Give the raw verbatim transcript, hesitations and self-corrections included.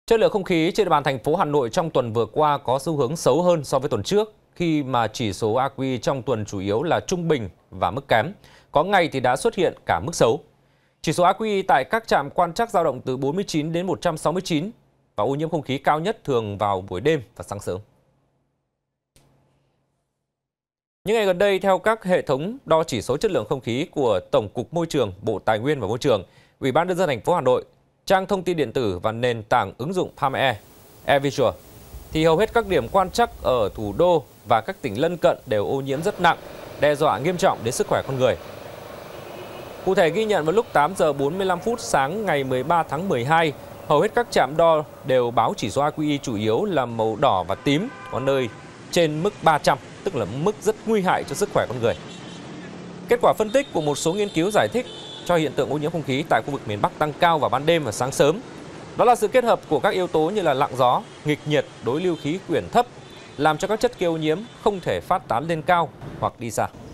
Chất lượng không khí trên địa bàn thành phố Hà Nội trong tuần vừa qua có xu hướng xấu hơn so với tuần trước, khi mà chỉ số a quy i trong tuần chủ yếu là trung bình và mức kém. Có ngày thì đã xuất hiện cả mức xấu. Chỉ số a quy i tại các trạm quan trắc dao động từ bốn mươi chín đến một trăm sáu mươi chín và ô nhiễm không khí cao nhất thường vào buổi đêm và sáng sớm. Những ngày gần đây, theo các hệ thống đo chỉ số chất lượng không khí của Tổng cục Môi trường, Bộ Tài nguyên và Môi trường, Ủy ban nhân dân thành phố Hà Nội, trang thông tin điện tử và nền tảng ứng dụng Palm Air, AirVisual, thì hầu hết các điểm quan trắc ở thủ đô và các tỉnh lân cận đều ô nhiễm rất nặng, đe dọa nghiêm trọng đến sức khỏe con người. Cụ thể ghi nhận vào lúc tám giờ bốn mươi lăm phút sáng ngày mười ba tháng mười hai, hầu hết các trạm đo đều báo chỉ số a quy i chủ yếu là màu đỏ và tím, có nơi trên mức ba trăm, tức là mức rất nguy hại cho sức khỏe con người. Kết quả phân tích của một số nghiên cứu giải thích cho hiện tượng ô nhiễm không khí tại khu vực miền Bắc tăng cao vào ban đêm và sáng sớm. Đó là sự kết hợp của các yếu tố như là lặng gió, nghịch nhiệt, đối lưu khí quyển thấp, làm cho các chất gây ô nhiễm không thể phát tán lên cao hoặc đi xa.